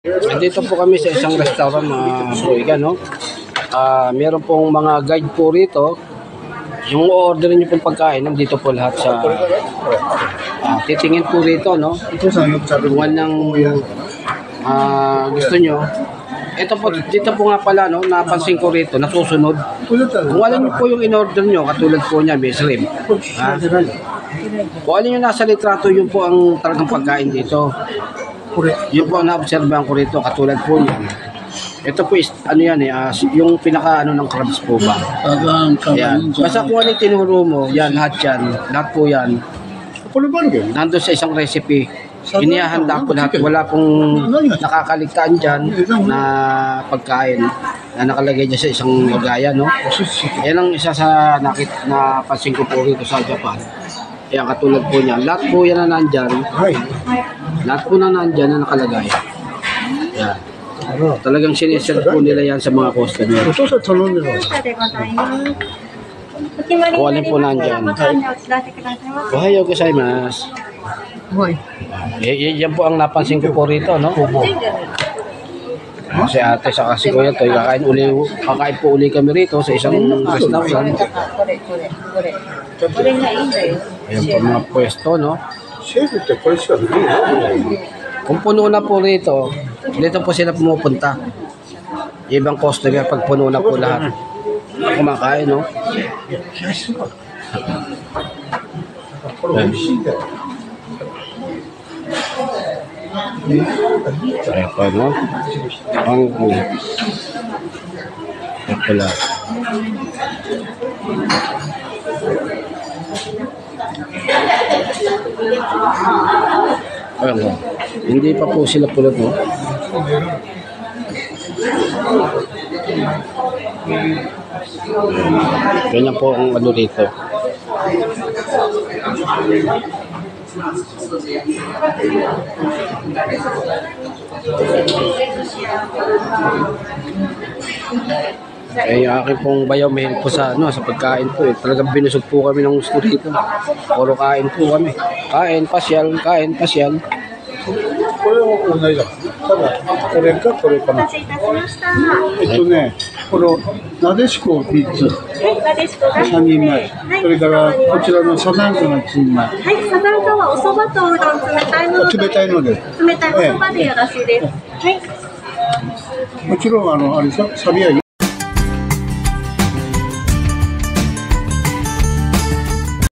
Nandito po kami sa isang restaurant mga Boyga, no? Meron pong mga guide po rito. Yung order niyo pong pagkain, nandito po lahat sa titingin po rito, no? Kung anong gusto nyo. Ito po, dito po nga pala, no? Napansin ko rito, nasusunod. Kung alam niyo po yung in-order nyo, katulad po niya, may shrimp. Kung alam nyo nasa litrato, yun po ang talagang pagkain dito. Yun po ang na-observehan ko rito, katulad po yan. Ito po is, ano yan yung pinaka ano ng crabs po ba? Yan. Basta kung ano yung tinuro mo, yan, lahat po yan. Nandun sa isang recipe, inihahanda po lahat. Wala pong nakakaligtaan dyan na pagkain na nakalagay dyan sa isang lagayan, no? Yan ang isa sa napansin ko po rito sa Japan. Yan, katulad po niyan. Lahat po yan na nandyan. Lahat po na nandyan na nakalagay. Yan. Talagang siniserve po nila yan sa mga customer. Kung alin po nandyan. Ohayo gozaimasu. Yan po ang napansin ko po rito, no? Si ate sa kasi ko yan, kakain po uli kami rito sa isang restaurant. Ayan po mga pwesto, no? Kung puno na po rito, dito po sila pumupunta. Ibang customer pag puno na po lahat. Kumakain, no? Ayan po, no? Ang pala. Ayan, hindi pa po sila pulot, no? Ganyan po ang ano dito. Yung aking pong bayaw may po sa pagkain po. Talagang binusog po kami ng gusto dito. Puro kain po kami. Kain, pasyal. これを同じだ。ただ、これかこれかな。このなでしこ3つ。3人前。それからこちらのサザンカが1人前。はい、サザンカはお蕎麦とうどん冷たいので。冷たいので。冷たいお蕎麦でよろしいです。はい。もちろんあれでしょ。サビは4